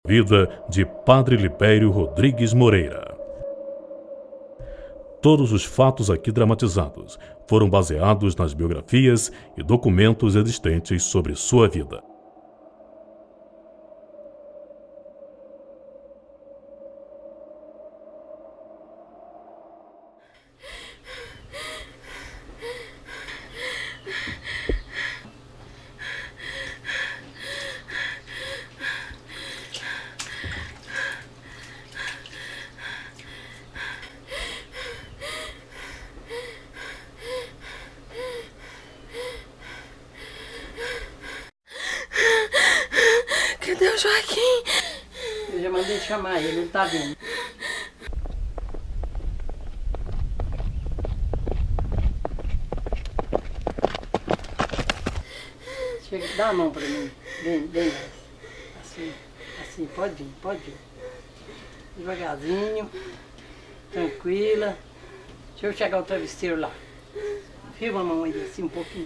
vida de Padre Libério Rodrigues Moreira. Todos os fatos aqui dramatizados foram baseados nas biografias e documentos existentes sobre sua vida. Cadê o Joaquim? Eu já mandei chamar ele tá vindo. Chega, dá a mão pra mim. Vem mais. Assim, pode vir. Devagarzinho, tranquila. Deixa eu chegar o travesseiro lá. Firma a mão aí assim um pouquinho.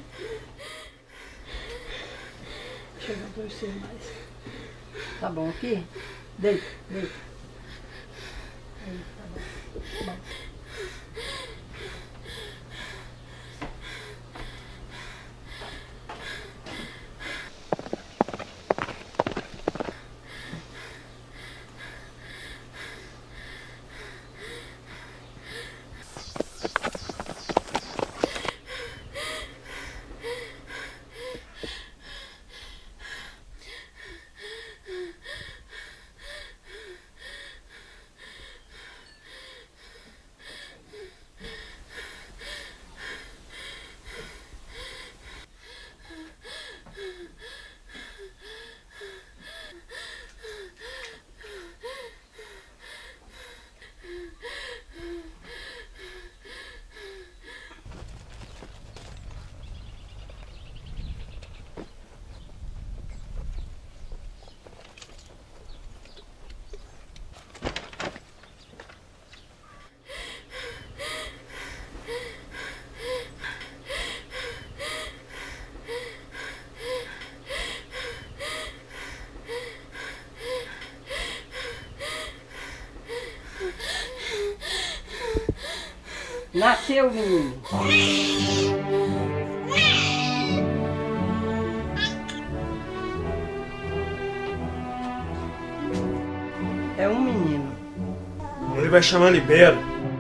Chega o travesseiro mais. Tá bom aqui? Deita. Aí, tá bom. Nasceu, menino. É um menino. Ele vai chamar Libério.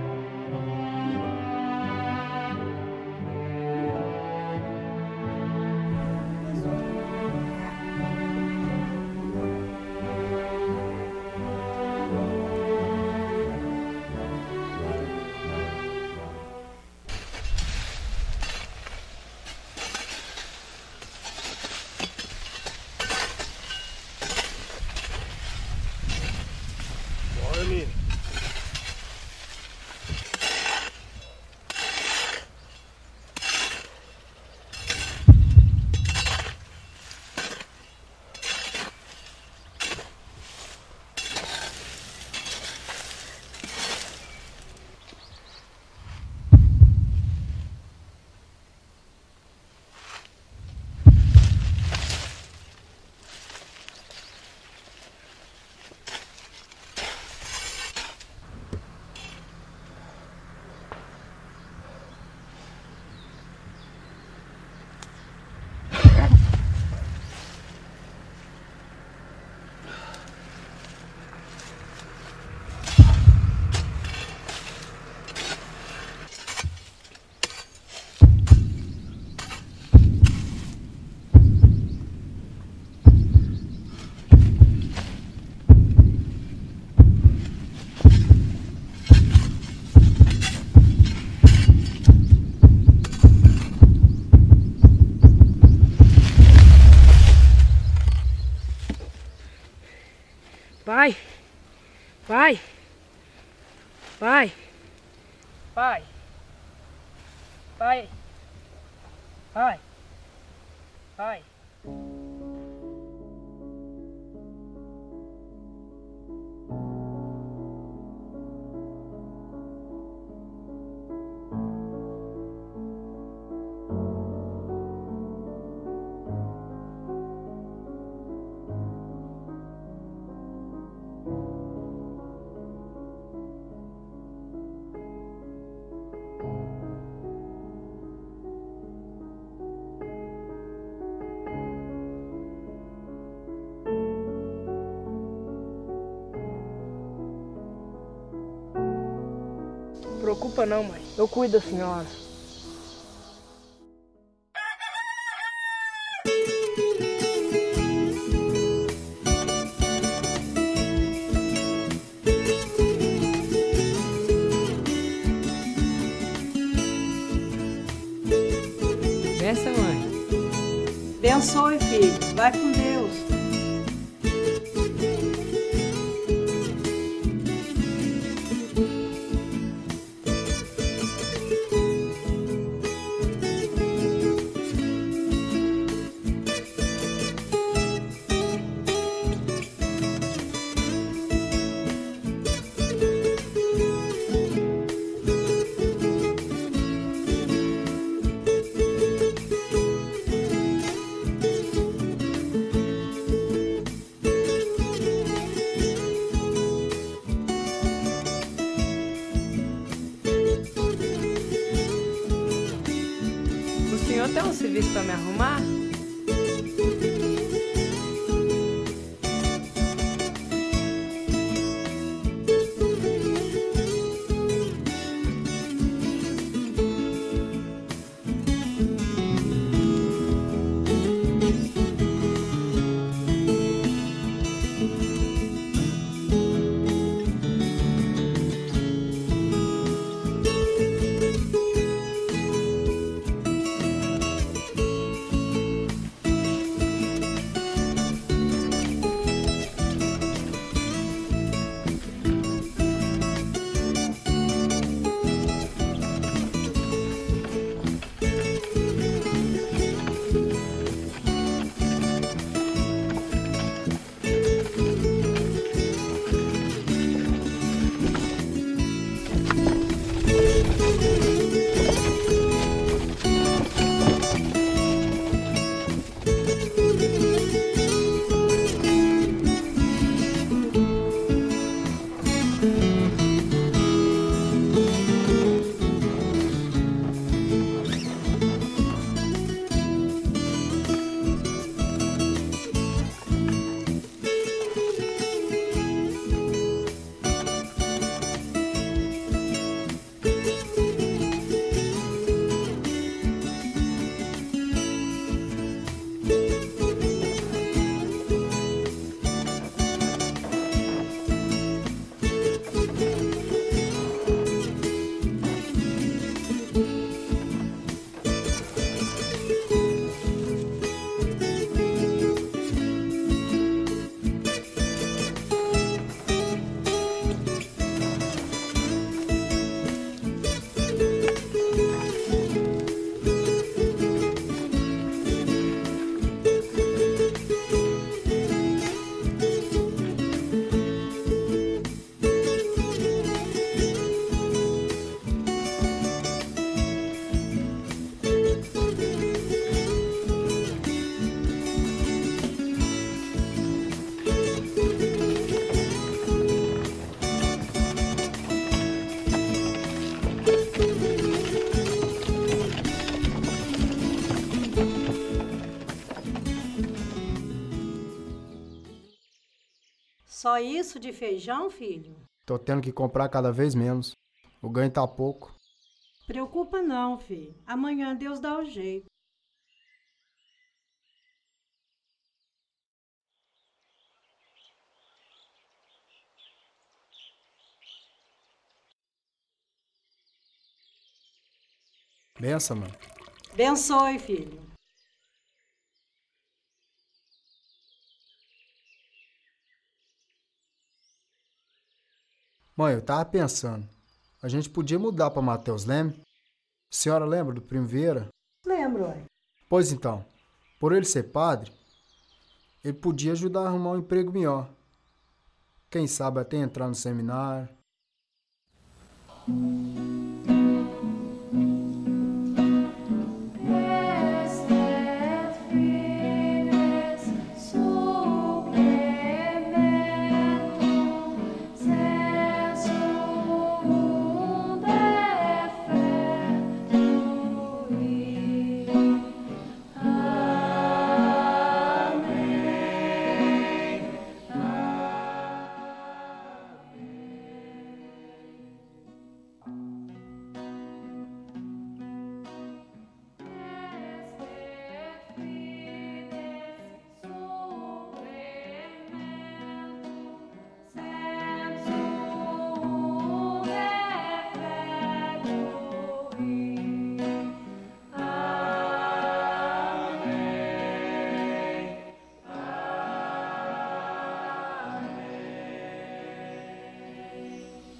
Vai. preocupa não, mãe. Eu cuido da senhora. Benção, mãe. Abençoe, filho. Vai com Deus. O senhor tem um serviço para me arrumar? Só isso de feijão, filho? Tô tendo que comprar cada vez menos. O ganho tá pouco. Preocupa não, filho. Amanhã Deus dá o jeito. Benção, mãe. Abençoe, filho. Mãe, eu tava pensando. A gente podia mudar pra Mateus Leme? A senhora lembra do Primo Vieira? Lembro, ué. Pois então, por ele ser padre, ele podia ajudar a arrumar um emprego melhor. Quem sabe até entrar no seminário.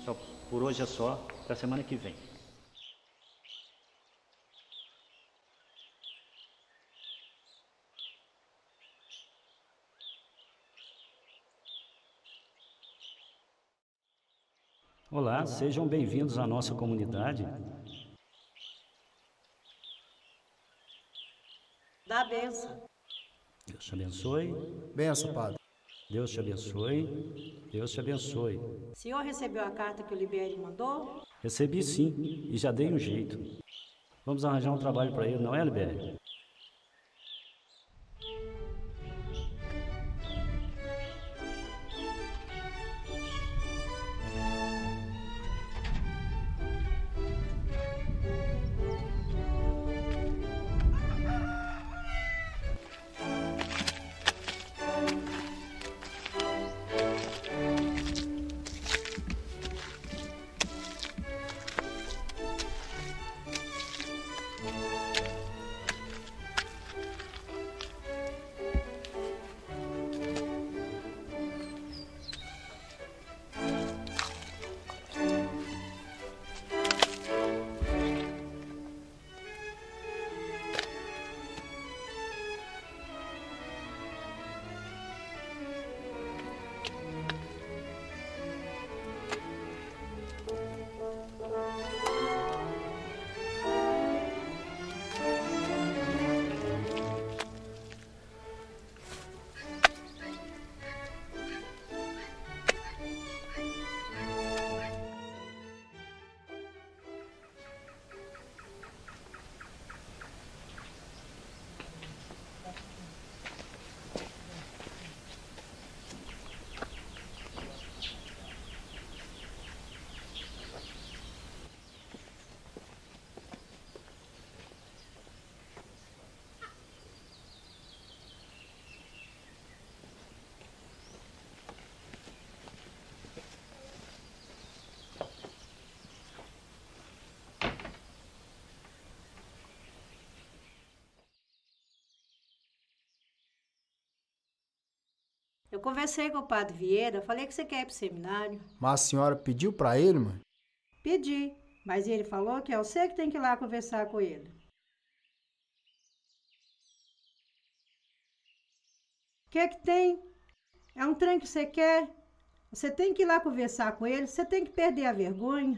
Só por hoje é só, até semana que vem. Olá, sejam bem-vindos à nossa comunidade. Dá a benção. Deus te abençoe. Benção, padre. Deus te abençoe. Deus te abençoe. O senhor recebeu a carta que o Libério mandou? Recebi sim, e já dei um jeito. Vamos arranjar um trabalho para ele, não é, Libério? Eu conversei com o padre Vieira, falei que você quer ir pro seminário. Mas a senhora pediu para ele, mãe? Pedi, mas ele falou que é você que tem que ir lá conversar com ele. O que é que tem? É um trem que você quer? Você tem que ir lá conversar com ele, você tem que perder a vergonha.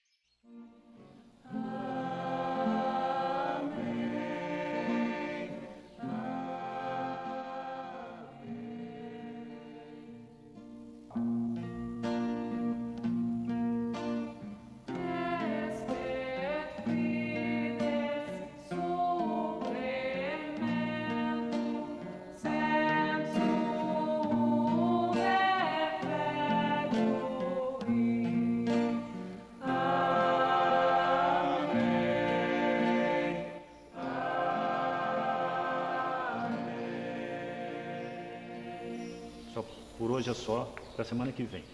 Só por hoje é só, até semana que vem.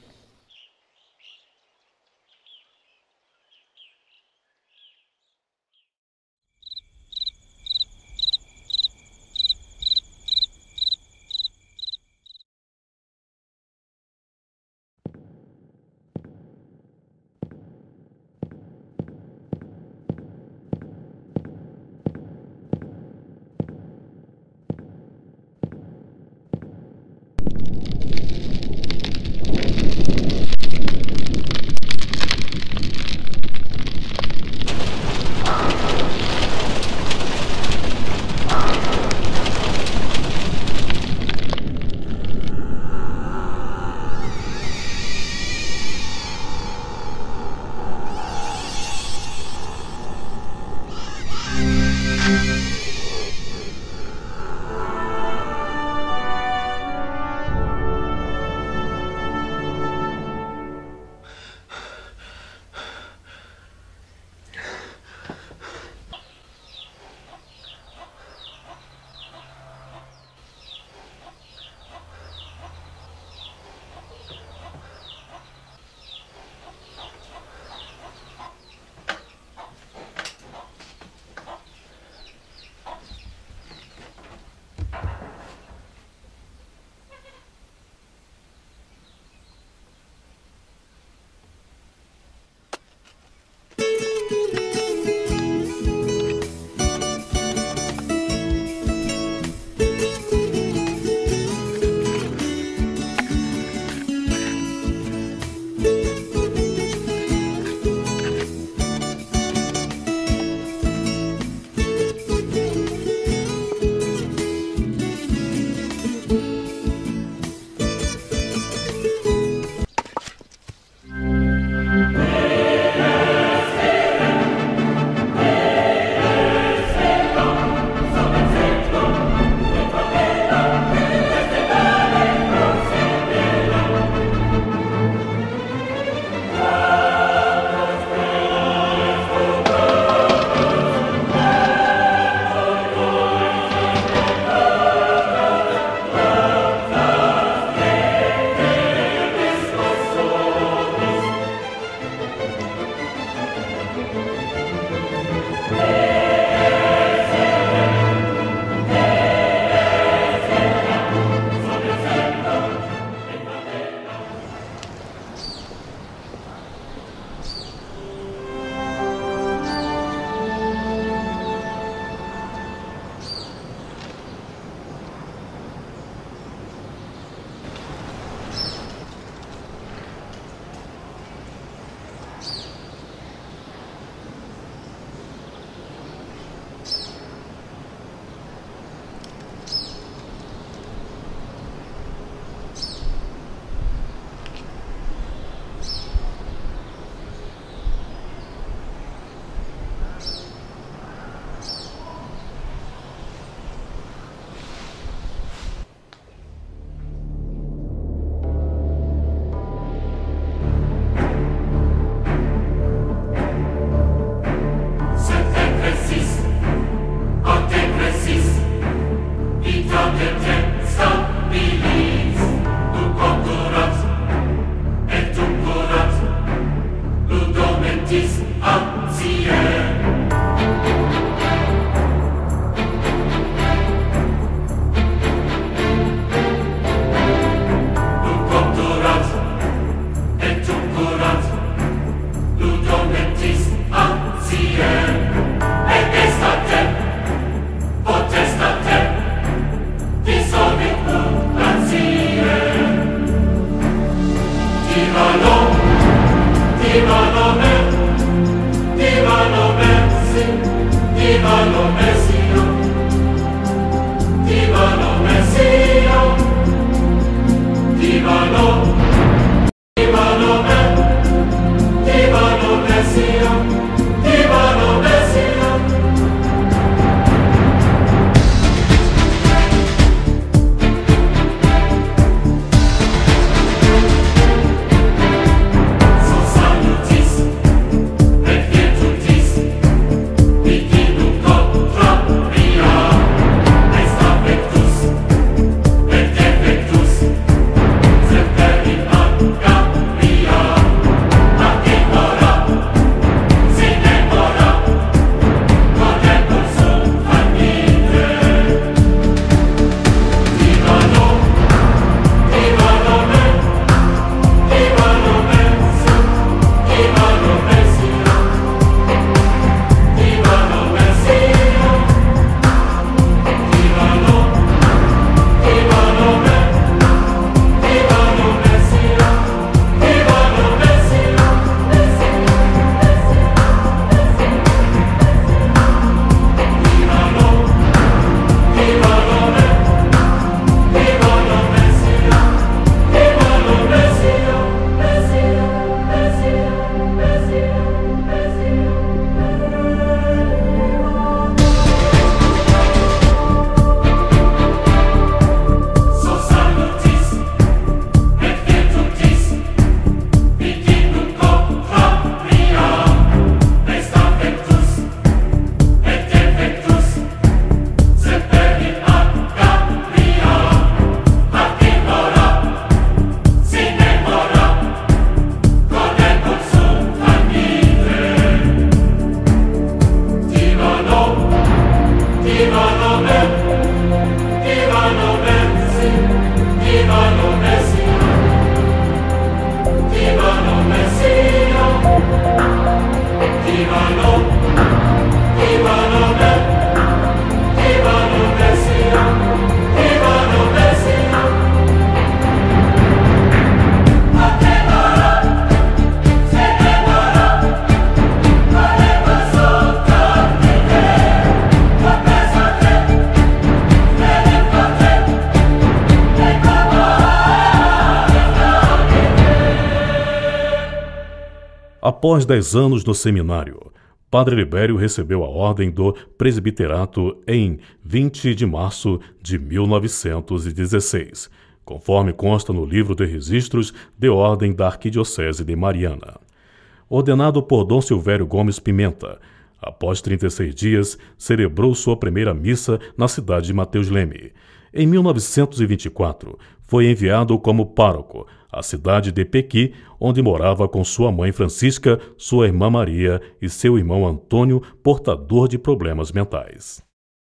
Após 10 anos no seminário, Padre Libério recebeu a ordem do presbiterato em 20 de março de 1916, conforme consta no livro de registros de ordem da Arquidiocese de Mariana. Ordenado por Dom Silvério Gomes Pimenta, após 36 dias, celebrou sua primeira missa na cidade de Mateus Leme. Em 1924, foi enviado como pároco à cidade de Pequi, onde morava com sua mãe Francisca, sua irmã Maria e seu irmão Antônio, portador de problemas mentais.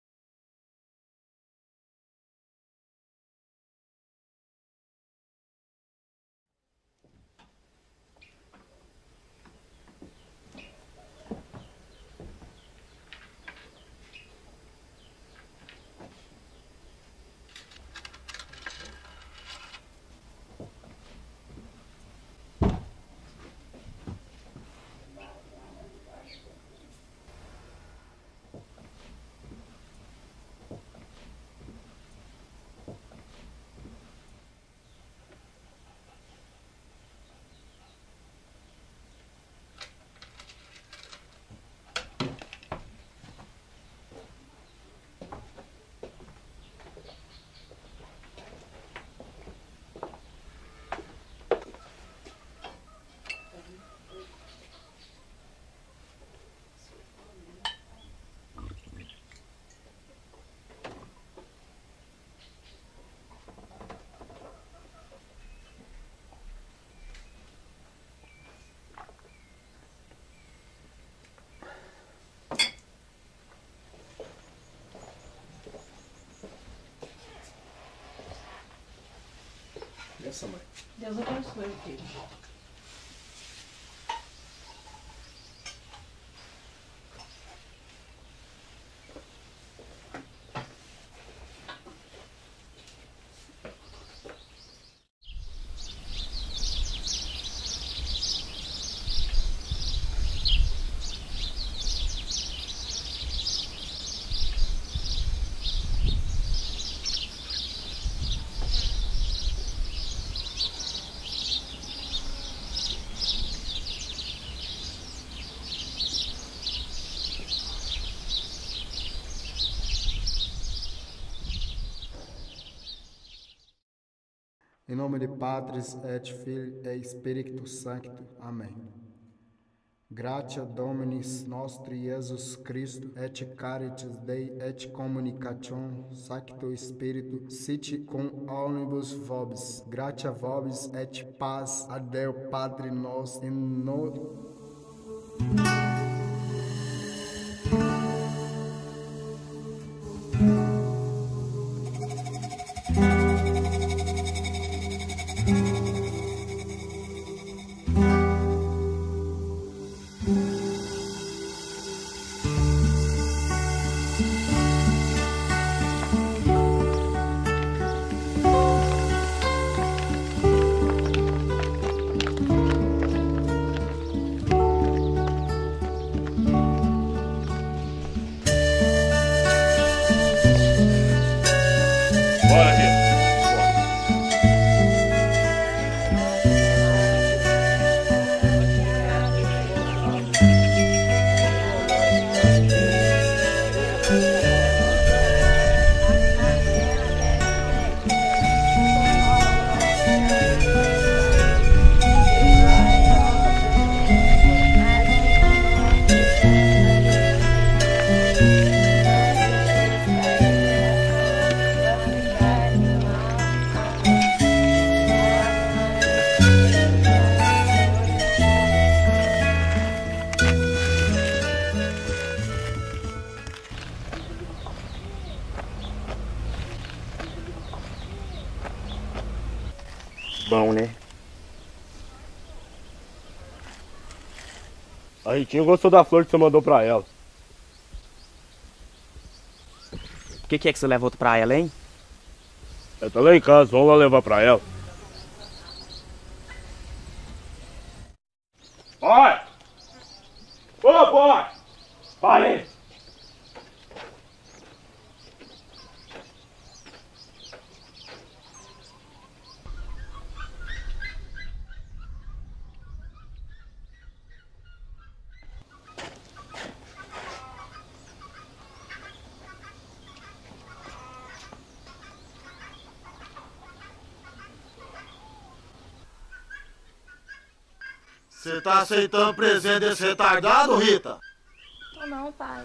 Benção, mãe. Deus abençoe, filho. nome de Patris et Filii et Spiritus Sancto. Amém. Gratia Dominis nostri Iesus Christo, et caritas Dei, et communicatione Sancto Spiritu, sit cum omnibus vobis. Gratia vobis et paz a Deo Patri nostro, in nome. Bora, Rita. Bom, né? A Ritinha gostou da flor que você mandou pra ela. O que é que você levou pra ela, hein? Ela tá lá em casa, vamos lá levar pra ela. Pai! Ô, pai! Pai! Você tá aceitando presente desse retardado, Rita? Tô não, pai.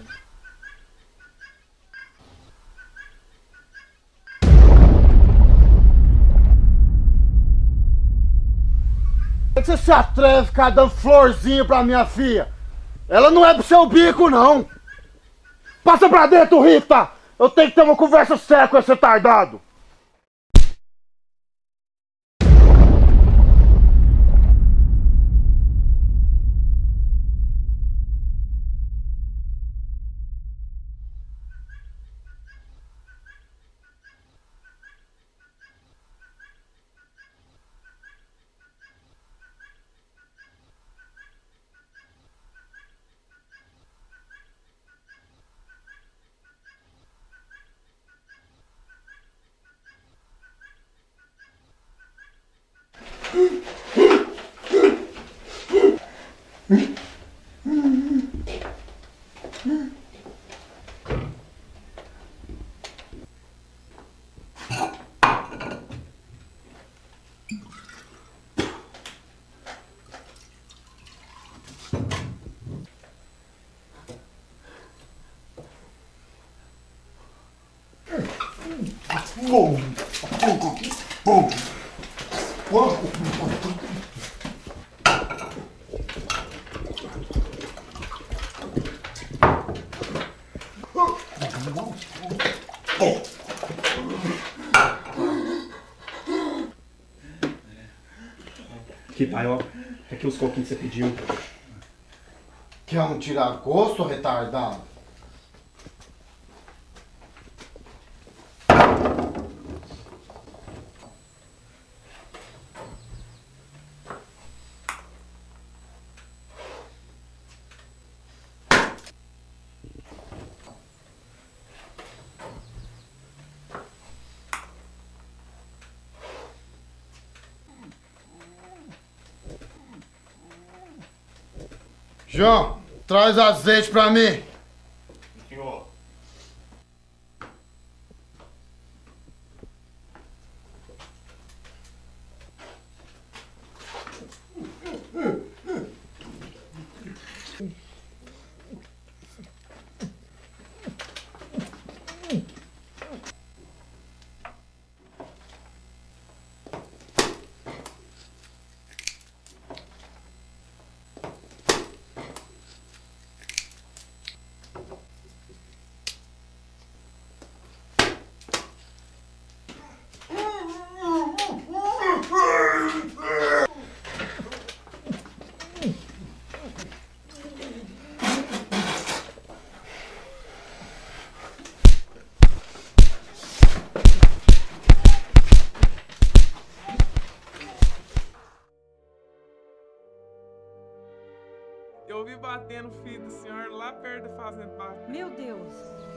Por que você se atreve a ficar dando florzinha pra minha filha? Ela não é pro seu bico, não. Passa pra dentro, Rita! Eu tenho que ter uma conversa séria com esse retardado. Aqui, pai, ó. Aqui os coquinhos que você pediu. Quer um tirar gosto, retardado? João, traz azeite pra mim. Senhor. Eu ouvi batendo o filho do senhor lá perto da fazenda. Meu Deus.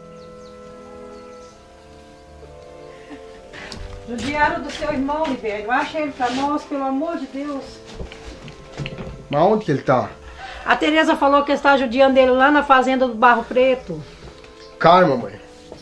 Judiaram do seu irmão, Libério. Acha ele pra nós, pelo amor de Deus. Mas onde que ele tá? A Tereza falou que está judiando ele lá na fazenda do Barro Preto. Calma, mãe.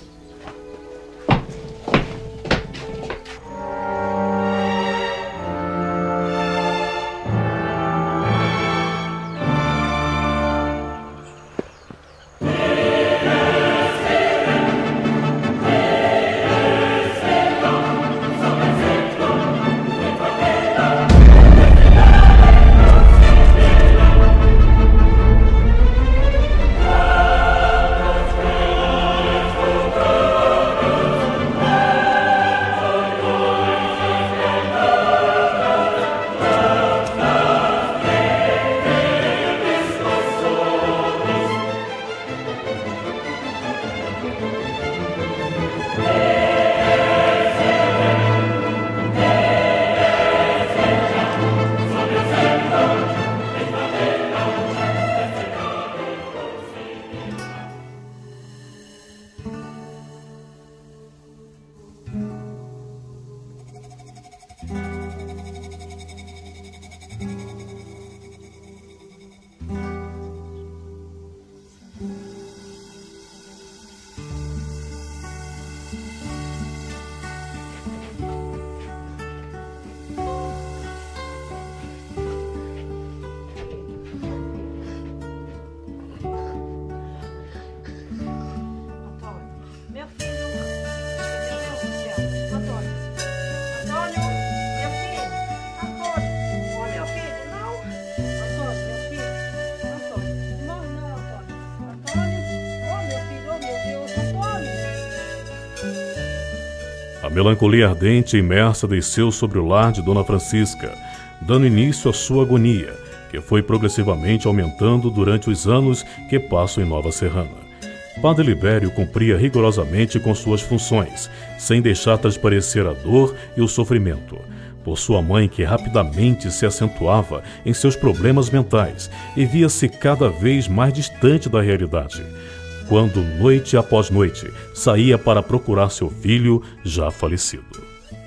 A melancolia ardente e imersa desceu sobre o lar de Dona Francisca, dando início à sua agonia, que foi progressivamente aumentando durante os anos que passam em Nova Serrana. Padre Libério cumpria rigorosamente com suas funções, sem deixar transparecer a dor e o sofrimento, por sua mãe, que rapidamente se acentuava em seus problemas mentais e via-se cada vez mais distante da realidade, quando, noite após noite, saía para procurar seu filho já falecido.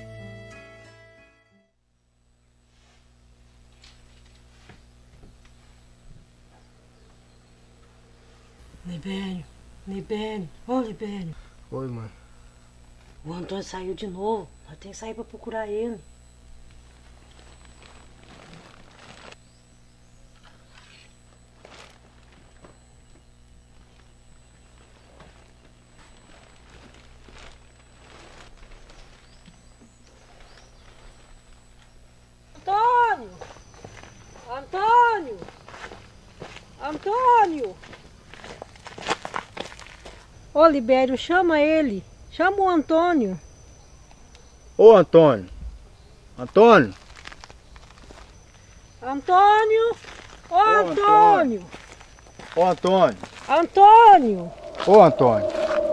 Libério, ô Libério. Oi, mãe. O Antônio saiu de novo, nós temos que sair pra procurar ele. Antônio! Antônio! Antônio! Ô Libério, chama ele. Chama o Antônio. Ô, Antônio. Antônio. Antônio! Ô, Antônio! Ô, Antônio. Antônio! Ô, Antônio.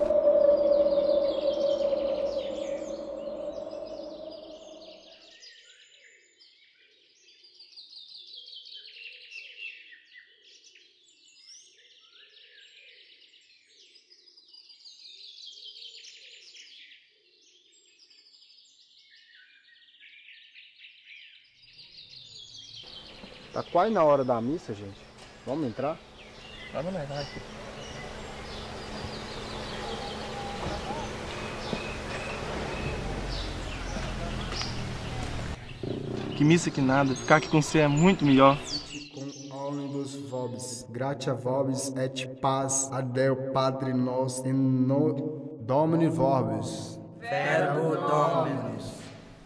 Tá quase na hora da missa, gente. Vamos entrar? Vamos lá, vai. Que missa que nada, ficar aqui com você é muito melhor. Com omnibus vobis, gratia vobis et paz a Deo Padre nos in no Domini vobis. Verbo Dominus.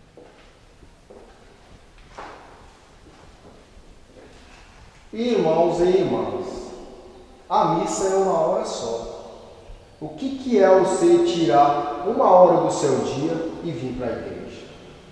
Irmãos e irmãs, a missa é uma hora só. O que é você tirar uma hora do seu dia e vir para a igreja?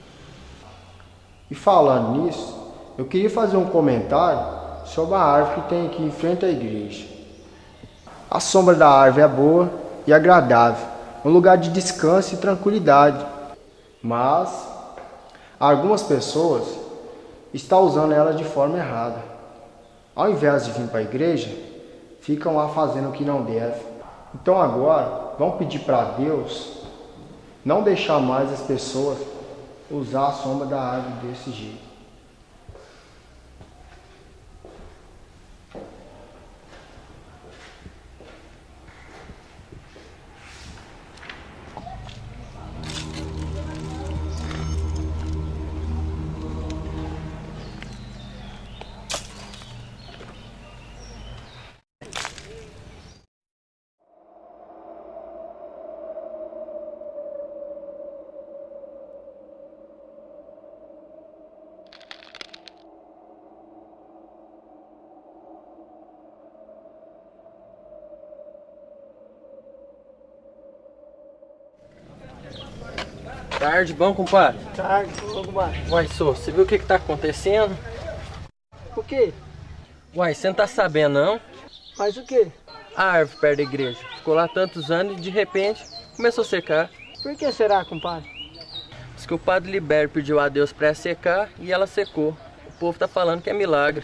E falando nisso, eu queria fazer um comentário sobre a árvore que tem aqui em frente à igreja. A sombra da árvore é boa e agradável, um lugar de descanso e tranquilidade. Mas algumas pessoas estão usando ela de forma errada. Ao invés de vir para a igreja, ficam lá fazendo o que não deve. Então agora, vamos pedir para Deus não deixar mais as pessoas usar a sombra da árvore desse jeito. Tarde, bom, compadre? Tarde, bom, compadre. Uai, sô, você viu o que tá acontecendo? O quê? Uai, você não tá sabendo, não? Mas o quê? A árvore perto da igreja. Ficou lá tantos anos e de repente começou a secar. Por que será, compadre? Diz que o padre Libério pediu a Deus pra secar e ela secou. O povo tá falando que é milagre.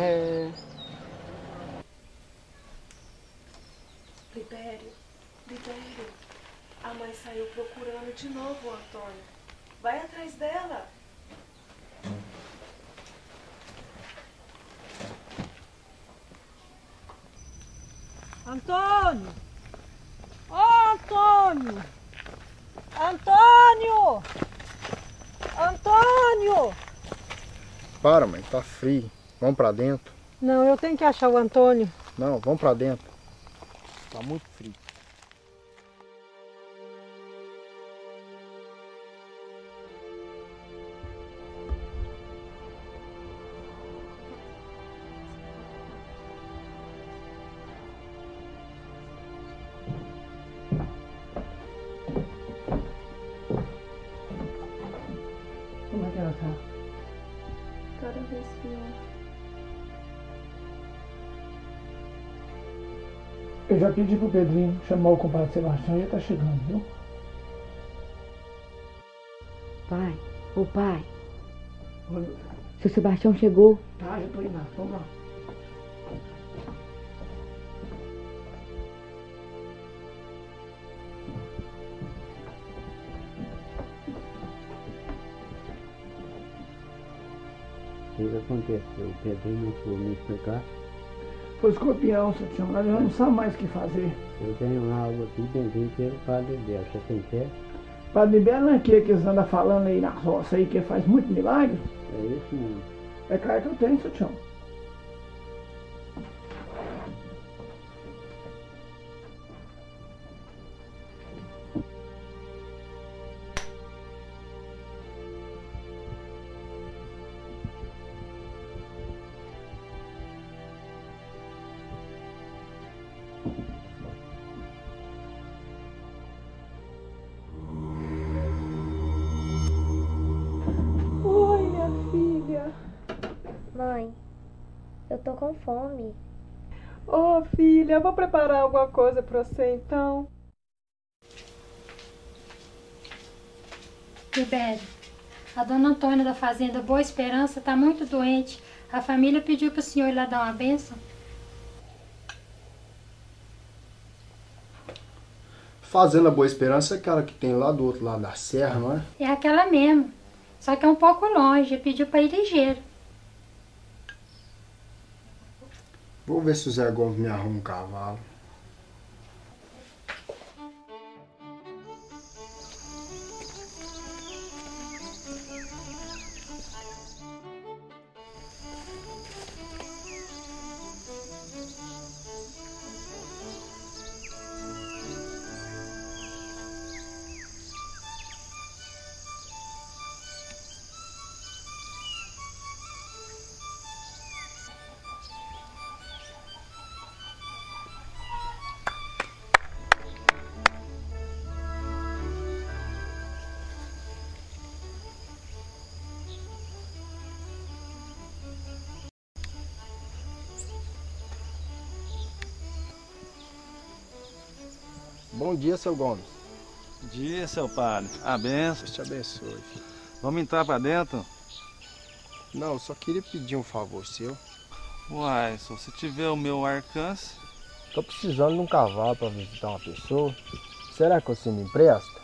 Libério, a mãe saiu procurando de novo o Antônio. Vai atrás dela. Antônio! Ô, Antônio! Antônio! Antônio! Para, mãe, tá frio. Vamos pra dentro? Não, eu tenho que achar o Antônio. Não, vamos pra dentro. Tá muito frio. Como é que ela tá? Cada vez pior. Eu já pedi pro Pedrinho chamar o compadre Sebastião e ele tá chegando, viu? Pai, ô pai, Oi. seu Sebastião chegou. Tá, já tô indo lá, vamos lá. O que aconteceu? O Pedrinho não soube me explicar. Foi escorpião, seu tio, agora já não sabe mais o que fazer. Eu tenho uma água aqui, benzim pelo padre dela. Você tem fé? Padre Libério não é aquele que eles andam falando aí na roça aí, que faz muito milagre? É isso mesmo. É claro que eu tenho, seu tio. Oi, minha filha. Mãe, eu tô com fome. Ô, filha, eu vou preparar alguma coisa pra você então. Libério, a dona Antônia da fazenda Boa Esperança tá muito doente. A família pediu pro senhor ir lá dar uma bênção. Fazenda Boa Esperança é aquela que tem lá do outro lado da serra, não é? É aquela mesmo, só que é um pouco longe. Pediu pra ir ligeiro. Vou ver se o Zé Gomes me arruma um cavalo. Bom dia, seu Gomes. Bom dia, seu padre. A benção. Deus te abençoe. Vamos entrar pra dentro? Não, eu só queria pedir um favor seu. Uai, só se tiver o meu alcance. Tô precisando de um cavalo para visitar uma pessoa. Será que você me empresta?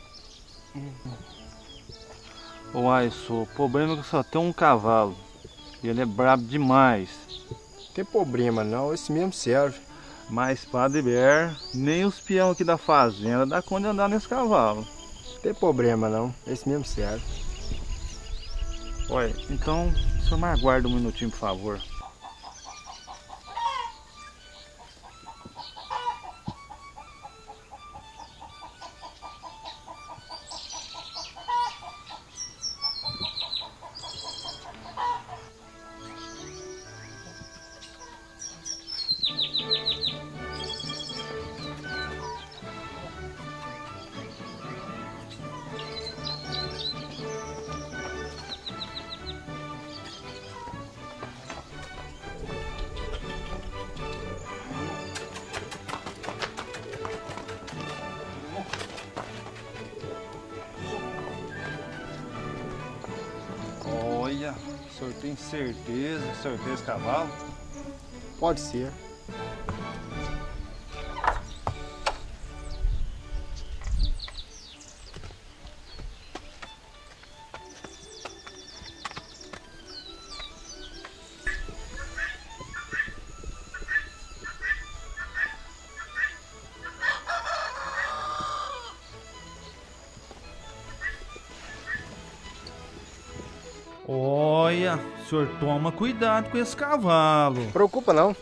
Uai, só, o problema é que só tem um cavalo. E ele é brabo demais. Tem problema não, esse mesmo serve. Mas, Padre Ber, nem os peão aqui da fazenda dá conta de andar nesse cavalo. Tem problema não, esse mesmo serve. Olha, então, o senhor me aguarda um minutinho, por favor. Olha, o senhor tem certeza que o senhor tem esse cavalo? Pode ser. Olha, o senhor toma cuidado com esse cavalo. Preocupa não.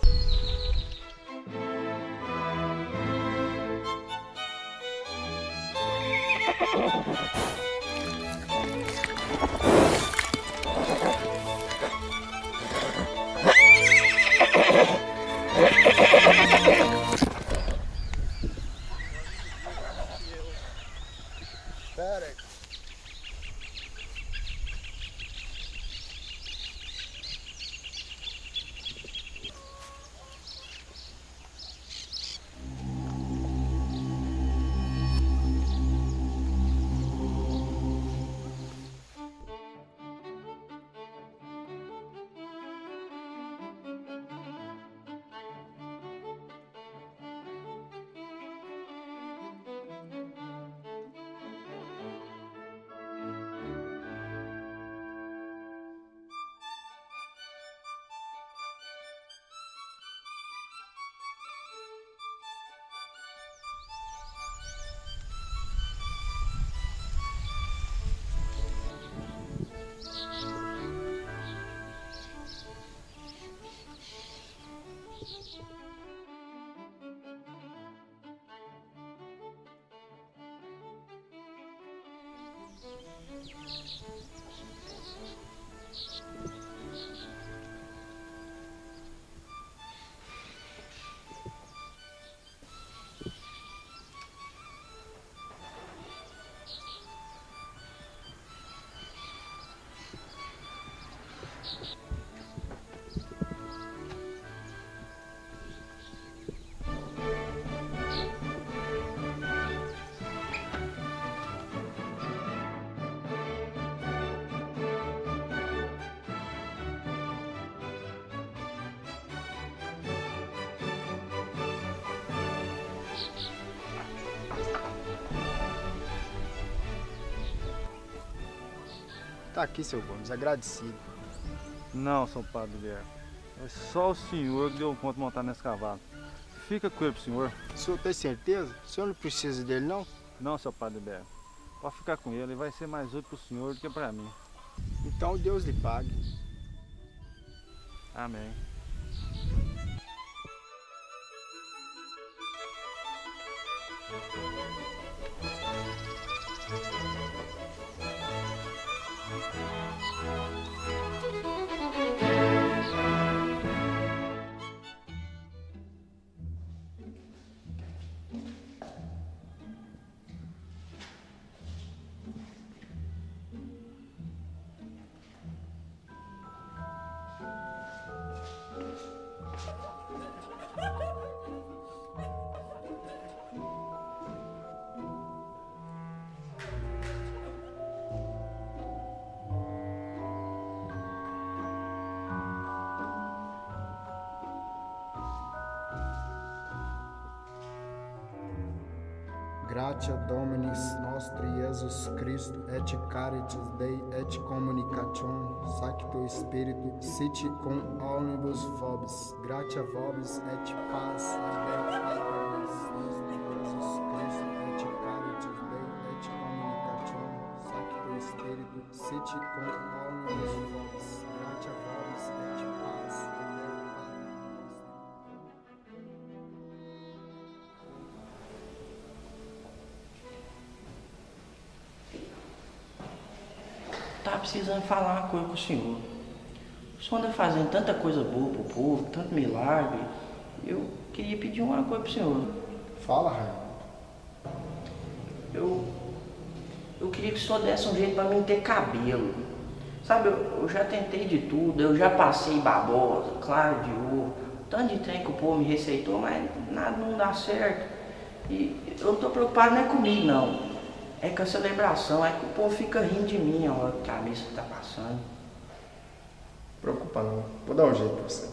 Tá aqui, seu Gomes, agradecido. Não, São Padre Ber. É só o senhor que deu conta de montar nesse cavalo. Fica com ele pro senhor. O senhor tem certeza? O senhor não precisa dele, não? Não, seu Padre Ber. Pode ficar com ele, ele vai ser mais útil pro senhor do que pra mim. Então Deus lhe pague. Amém. Gratia Dominis nostri Jesus Christo, et caritas Dei, et communication Sancto Spiritu, sit cum omnibus vobis. Gratia vobis et paz Dominis nostri Jesus Christo, et caritas Dei, et communication Sancto Spiritu, sit cum omnibus vobis. Gratia vobis et paz. Tá precisando falar uma coisa com o senhor. O senhor anda fazendo tanta coisa boa pro povo, tanto milagre. Eu queria pedir uma coisa pro senhor. Fala, Raio. Eu queria que o senhor desse um jeito pra mim ter cabelo. Sabe, eu já tentei de tudo, eu já passei babosa, claro de ouro, tanto de trem que o povo me receitou, mas nada não dá certo. E eu não tô preocupado não é comigo, não. É com a celebração, é que o povo fica rindo de mim a hora que a missa tá passando. Preocupa não, vou dar um jeito pra você.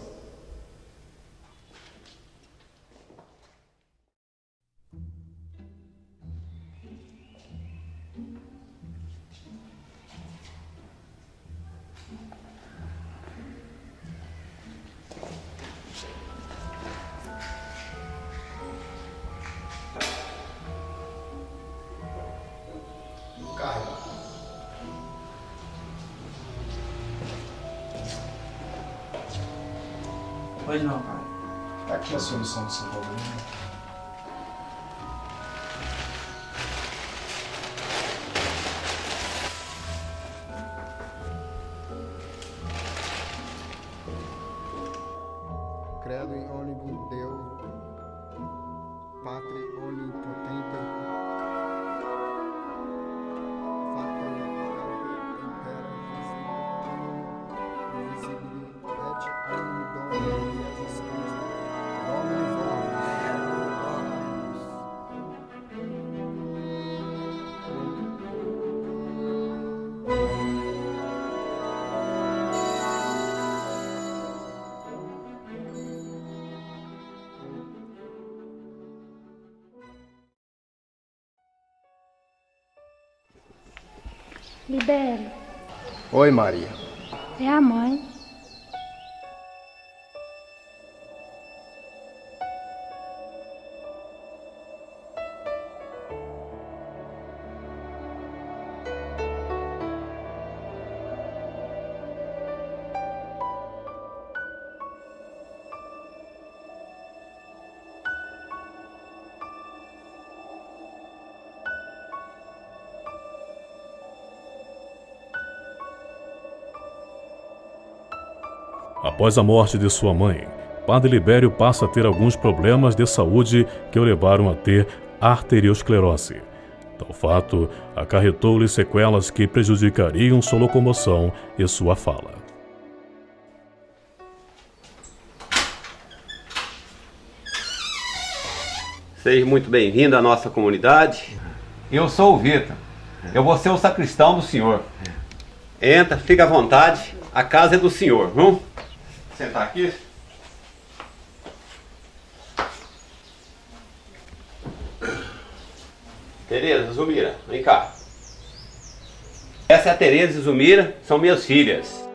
Pois não, pai. Tá aqui a solução do seu problema. Credo in omnibus Deo, Patri onipotente, Factor impera visibili, et omni Domini Jesus Christo, Domini Libério. Oi, Maria. É a mãe. Após a morte de sua mãe, Padre Libério passa a ter alguns problemas de saúde que o levaram a ter arteriosclerose. Tal fato acarretou-lhe sequelas que prejudicariam sua locomoção e sua fala. Seja muito bem-vindo à nossa comunidade. Eu sou o Vitor. Eu vou ser o sacristão do senhor. Entra, fica à vontade. A casa é do senhor, vamos? Sentar aqui? Tereza, Zumira, vem cá. Essa é a Tereza e Zumira, são minhas filhas.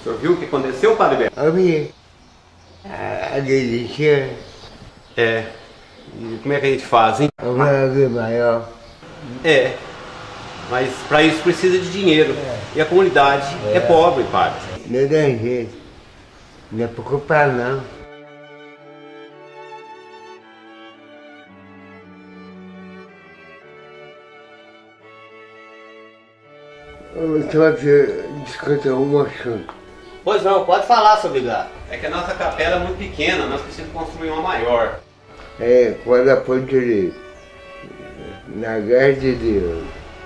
senhor viu o que aconteceu, Padre Beto? Eu vi. A delícia. É. E como é que a gente faz, hein? Maior. É. Mas para isso precisa de dinheiro. E a comunidade é pobre, padre. Não dá jeito. Não é preocupar, não. Eu só discutir um assunto. Pois não, pode falar, seu Vigário. É que a nossa capela é muito pequena, nós precisamos construir uma maior. É, quando a ponte na guerra de Deus.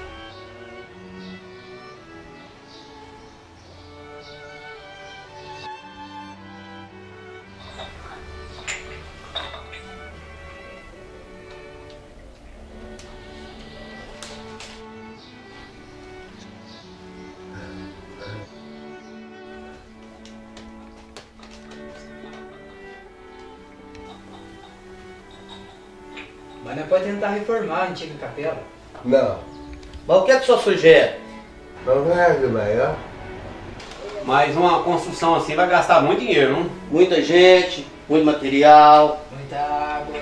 Mas nós podemos tentar reformar a antiga capela. Não. Mas o que é que o senhor sugere? Vamos lá, maior. Mas uma construção assim vai gastar muito dinheiro, não? Muita gente, muito material. Muita água.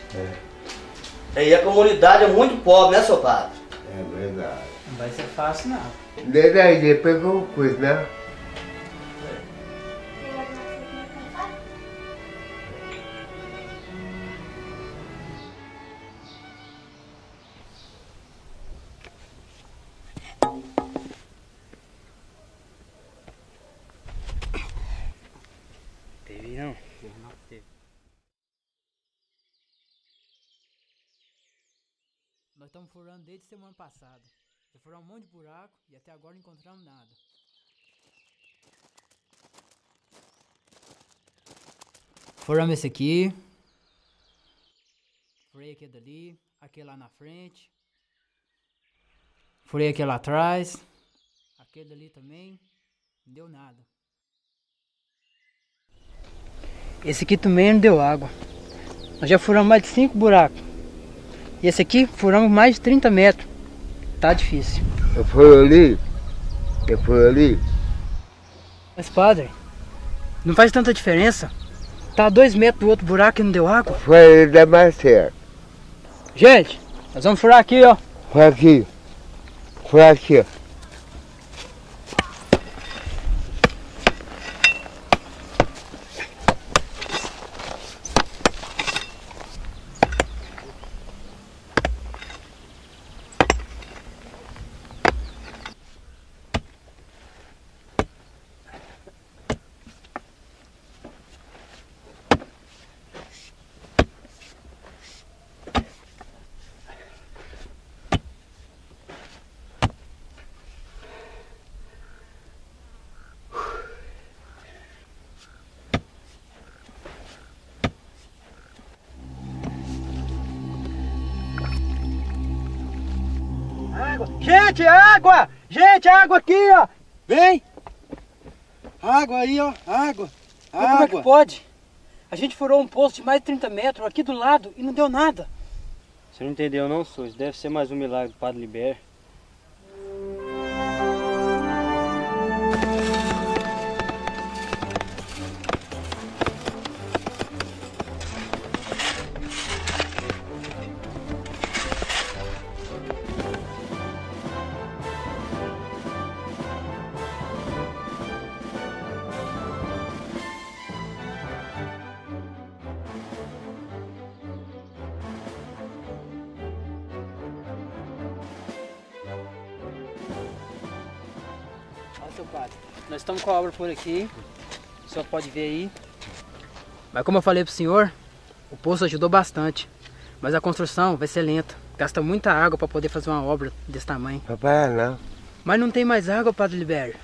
E a comunidade é muito pobre, né, seu padre? É verdade. Não vai ser fácil, não. Daí pegou o coisa, né? Teve não? Teve. Nós estamos furando desde semana passada. Já furamos um monte de buraco e até agora não encontramos nada. Furamos esse aqui. Furei aquele dali. Aquele lá na frente. Furei aquele lá atrás. Aquele dali também. Não deu nada. Esse aqui também não deu água. Nós já furamos mais de 5 buracos. E esse aqui furamos mais de 30 metros. Tá difícil. Eu fui ali. Mas padre, não faz tanta diferença. Tá a 2 metros do outro buraco e não deu água. Foi dar mais certo. Gente, nós vamos furar aqui, ó. Foi aqui. Ó. Gente, água! Gente, água aqui, ó! Vem! Água aí, ó! Água! Mas como é que pode? A gente furou um poço de mais de 30 metros aqui do lado e não deu nada. Você não entendeu não, senhor? Isso deve ser mais um milagre do Padre Libério. Seu padre, nós estamos com a obra por aqui, o senhor pode ver aí. Mas como eu falei pro senhor, o poço ajudou bastante. Mas a construção vai ser lenta, gasta muita água para poder fazer uma obra desse tamanho. Papai, não. Mas não tem mais água, Padre Libério.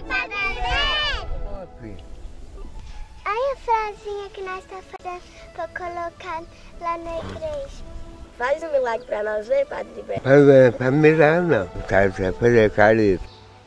Oi, Padre Libério. Aí a frasinha que nós estamos fazendo para colocar lá na igreja. Faz um milagre para nós ver, Padre Libério. Para milagre não. Tá fazer carinho.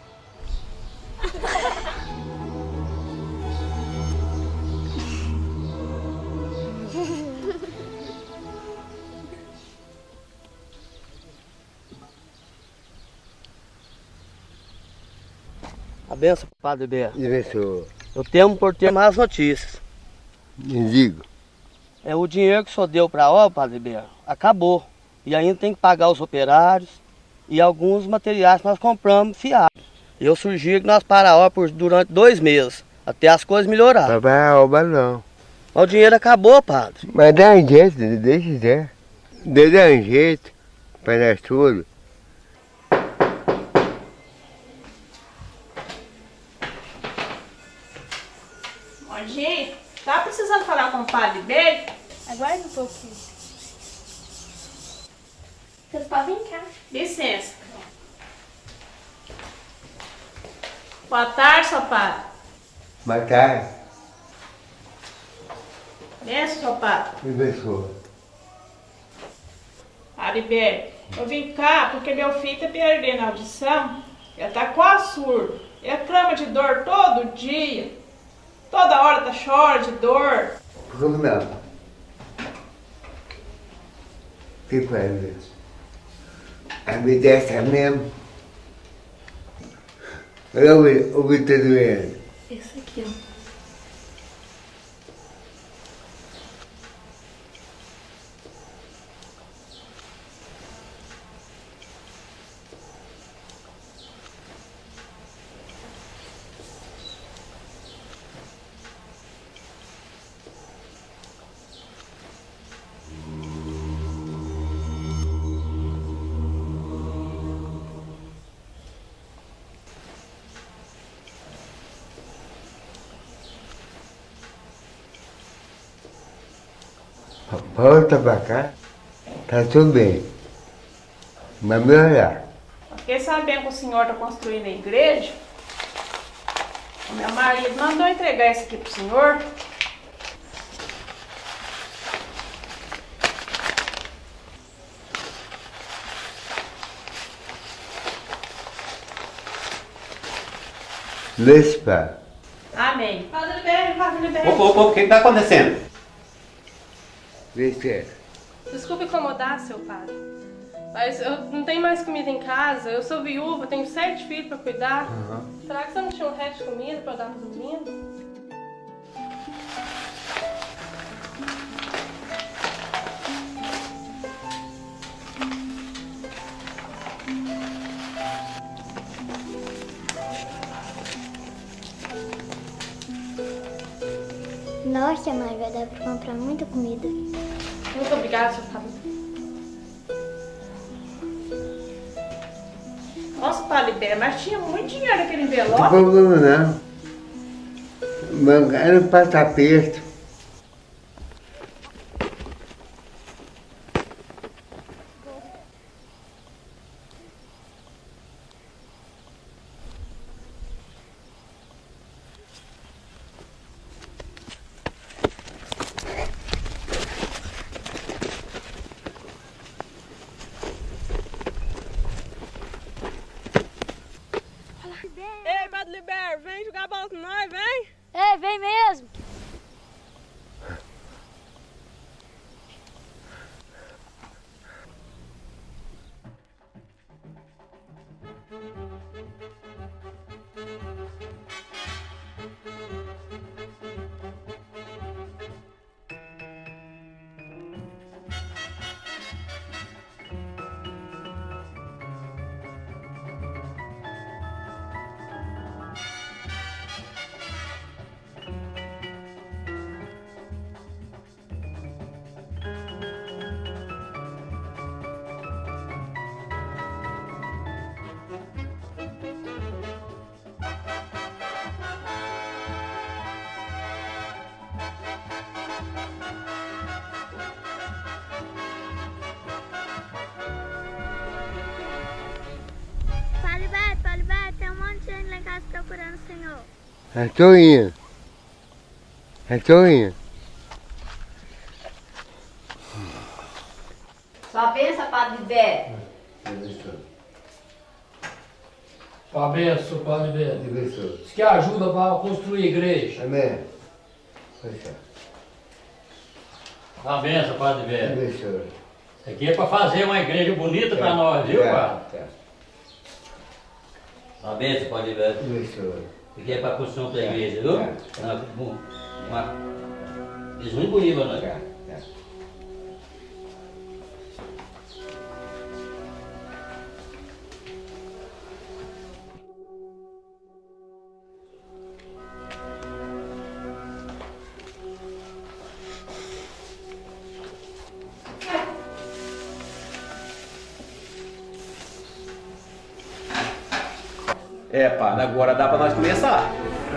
A benção, Padre Libério. Diretor. Eu temo por ter más notícias. Me diga. É o dinheiro que o senhor deu para a obra, Padre Libério, acabou. E ainda tem que pagar os operários e alguns materiais que nós compramos fiados. Eu sugiro que nós paramos a obra durante 2 meses, até as coisas melhorarem. Não vai a obra não. Mas o dinheiro acabou, Padre. Mas dá um jeito, deixa quiser. Dá um jeito para nós tudo. Bom dia. Tá precisando falar com o Padre Libério? Aguarde um pouquinho. Vocês podem vir cá. Licença. Boa tarde, seu padre. Boa tarde. Benção, seu padre. Me abençoa. Padre Libério, eu vim cá porque meu filho tá perdendo a audição. Ele tá quase surdo. Ele clama de dor todo dia. Toda hora tá chorando de dor. Como não? Que coisa. A vida é essa mesmo. Olha o que tá doendo. Esse aqui, ó. Volta pra cá, tá tudo bem. Mas melhorar. Fiquei sabendo que o senhor está construindo a igreja. O meu marido mandou entregar isso aqui pro senhor. Deixa pra. Amém. Padre Libério, Padre Libério. Opa, o que está acontecendo? Desculpe incomodar, seu padre, mas eu não tenho mais comida em casa, eu sou viúva, tenho 7 filhos para cuidar. Será que você não tinha um resto de comida para dar para os meninos? Nossa, mãe, vai dar pra comprar muita comida. Muito obrigada, seu padre. Nossa, Padre Libério, mas tinha muito dinheiro naquele Não envelope. tem problema não. Mangar não passa aperto. Ei, Padre Libério, vem jogar bola com nós, vem! Ei, vem mesmo! Eu tô indo. Eu tô indo. Só pensa, Padre Libério. Sua bênção, Padre Libério. Isso que ajuda para construir a igreja. Amém. Sua bênção, Padre Libério. Isso aqui é para fazer uma igreja bonita para nós, viu, Padre? Sua bênção, Padre Libério. Isso aqui é para a construção da igreja, viu? Isso muito bonito para nós. É, padre, agora dá pra nós começar.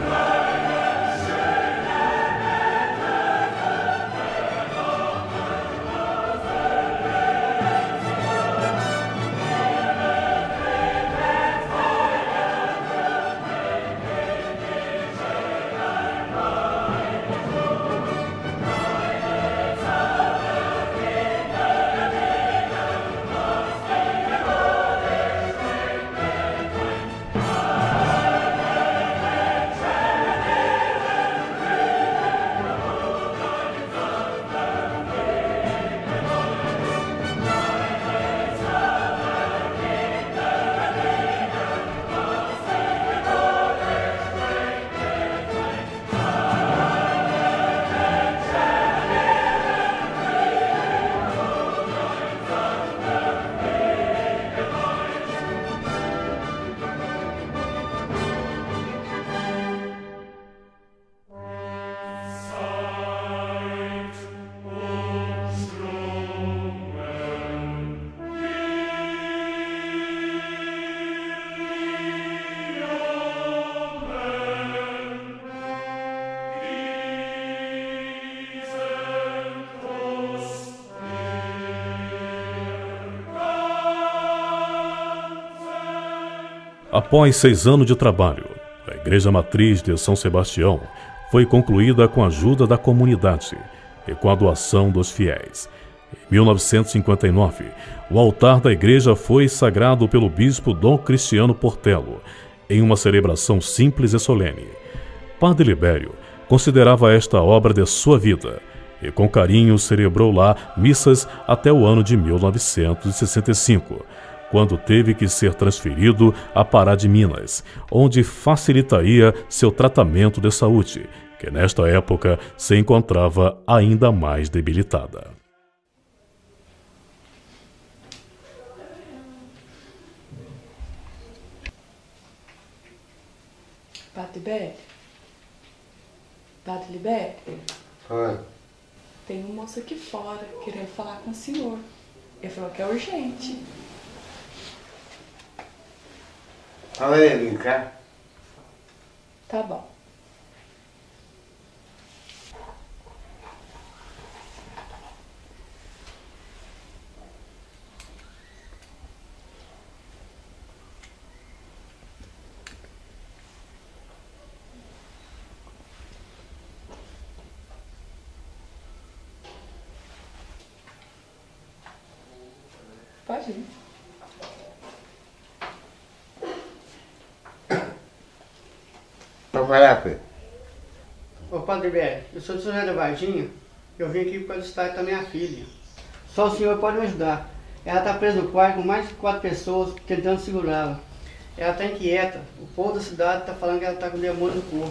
Após 6 anos de trabalho, a Igreja Matriz de São Sebastião foi concluída com a ajuda da comunidade e com a doação dos fiéis. Em 1959, o altar da igreja foi sagrado pelo bispo Dom Cristiano Portelo, em uma celebração simples e solene. Padre Libério considerava esta obra de sua vida e com carinho celebrou lá missas até o ano de 1965, quando teve que ser transferido a Pará de Minas, onde facilitaria seu tratamento de saúde, que nesta época se encontrava ainda mais debilitada. Padre Libério? Padre Libério? Oi. Tem um moço aqui fora querendo falar com o senhor. Ele falou que é urgente. Fala aí, vem cá. Tá bom. Pode ir. Vamos falar, filho. Ô Padre Libério, eu sou de São José da Varginha. Eu vim aqui por causa do estado da minha filha. Só o senhor pode me ajudar. Ela está presa no quarto com mais de 4 pessoas tentando segurá-la. Ela está inquieta. O povo da cidade está falando que ela está com demônio no corpo.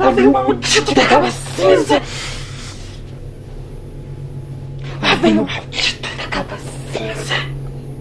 Lá vem o maldito da capa cinza! Lá vem o maldito da capa cinza!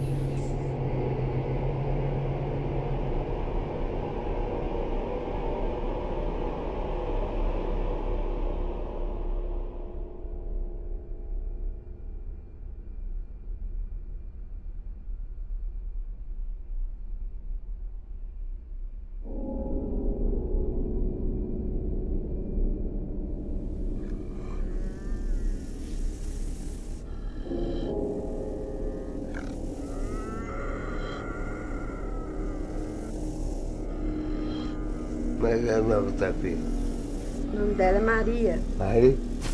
Mas é a nova tapinha. O nome dela é Maria. Maria?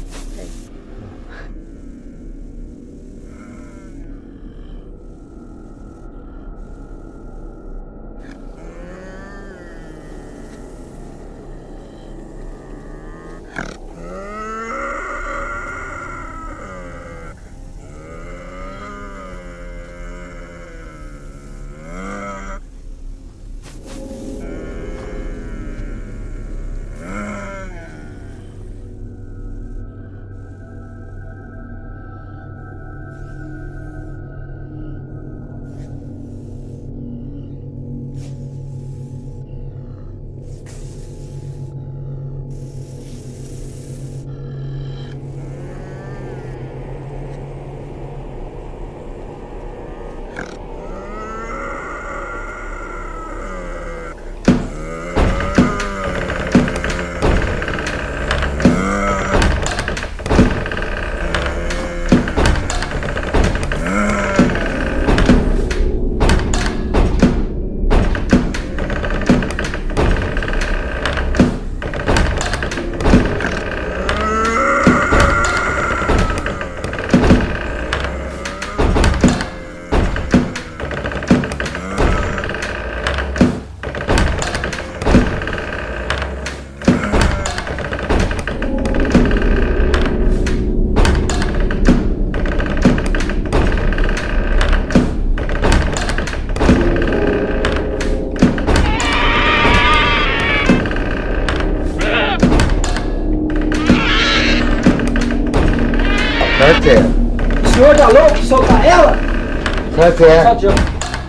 O senhor tá louco de soltar ela? Solte ela.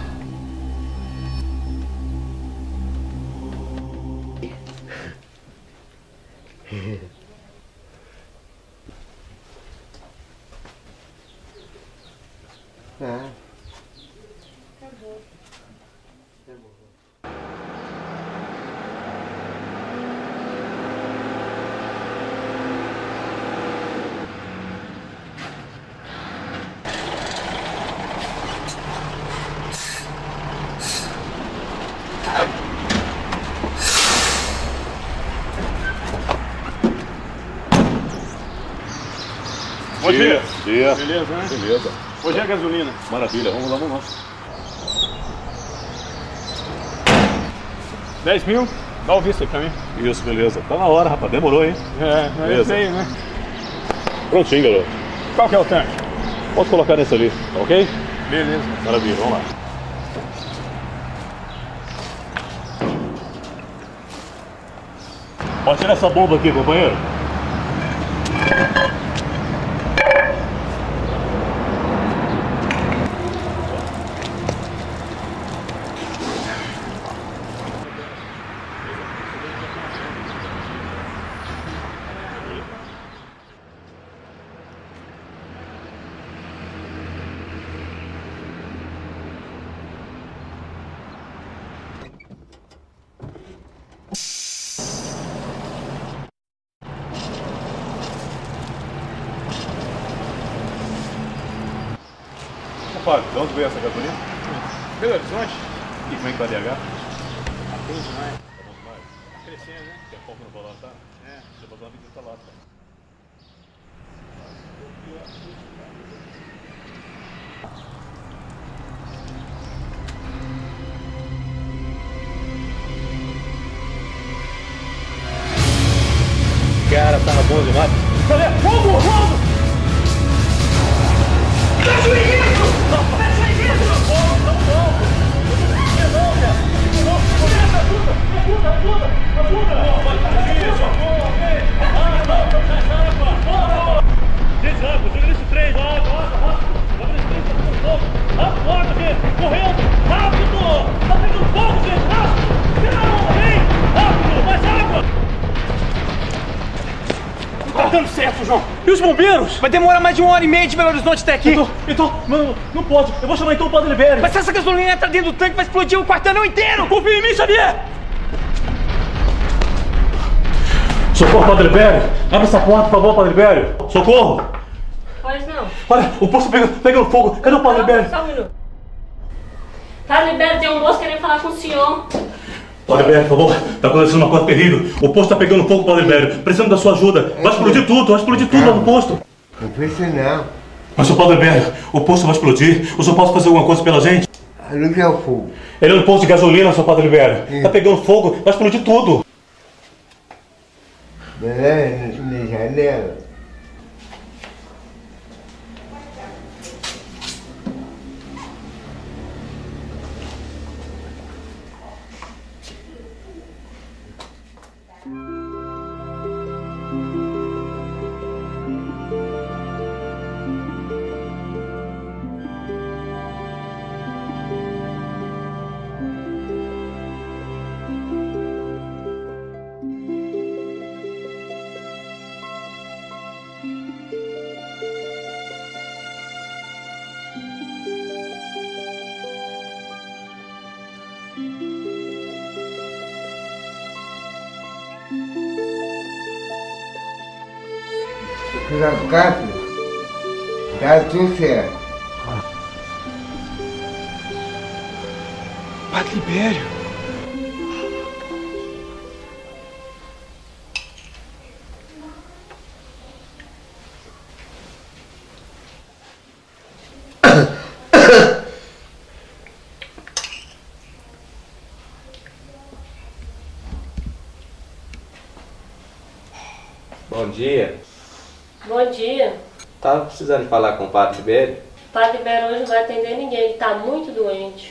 Bom dia. Dia. Beleza, né? Beleza. Hoje é a gasolina. Maravilha, vamos lá, vamos lá. 10 mil? Dá o visto aí pra mim. Isso, beleza. Tá na hora, rapaz. Demorou, hein? É, mas eu sei, né? Prontinho, garoto. Qual que é o tanque? Posso colocar nesse ali, tá ok? Beleza. Maravilha, vamos lá. Pode tirar essa bomba aqui, companheiro. Fábio, de onde veio essa gasolina? Belo Horizonte. E como é que tá a DH? Tá bem demais. Tá bom demais? Tá crescendo, né? Quer pouco no valor, tá? É. Deixa eu fazer uma visita lá, tá? Cara, tava bom demais. Cadê? Fogo! Fogo! Prejuízo! Prejuízo! Não, não, não! Não, cara! Não, Tá dando certo, João. E os bombeiros? Vai demorar mais de 1h30 de Belo Horizonte até aqui. Mano, não pode. Eu vou chamar então o Padre Libério. Mas se essa gasolina entrar dentro do tanque, vai explodir o quarteirão inteiro. Confia em mim, Xavier. Socorro, Padre Libério. Abre essa porta, por favor, Padre Libério. Socorro. Pois não. Olha, o posto pegando fogo. Cadê o Padre Libério? Só um minuto. Padre Libério, tem um moço querendo falar com o senhor. Padre Libério, por favor, tá acontecendo uma coisa terrível. O posto tá pegando fogo, Padre Libério. Precisamos da sua ajuda. Vai explodir tudo lá no posto. Não precisa não. Mas, seu Padre Libério, o posto vai explodir. O senhor pode fazer alguma coisa pela gente? Onde que é o fogo? Ele é no posto de gasolina, seu Padre Libério. Tá pegando fogo, vai explodir tudo. Beleza, na janela. Cássio, tá tudo certo. Padre Libério. Bom dia. Bom dia. Tava precisando falar com o Padre Libério. O Padre Libério hoje não vai atender ninguém, ele tá muito doente.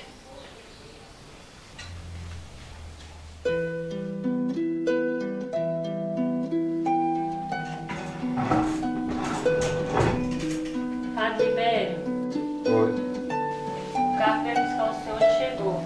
Padre Libério. Oi. O carro que veio buscar o senhor já chegou.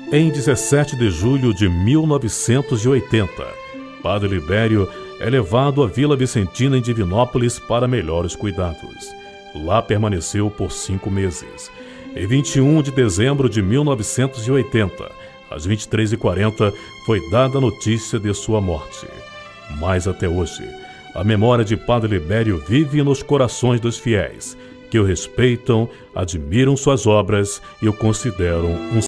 Em 17 de julho de 1980, Padre Libério é levado à Vila Vicentina em Divinópolis para melhores cuidados. Lá permaneceu por 5 meses. Em 21 de dezembro de 1980, às 23h40, foi dada a notícia de sua morte. Mas até hoje, a memória de Padre Libério vive nos corações dos fiéis, que o respeitam, admiram suas obras e o consideram um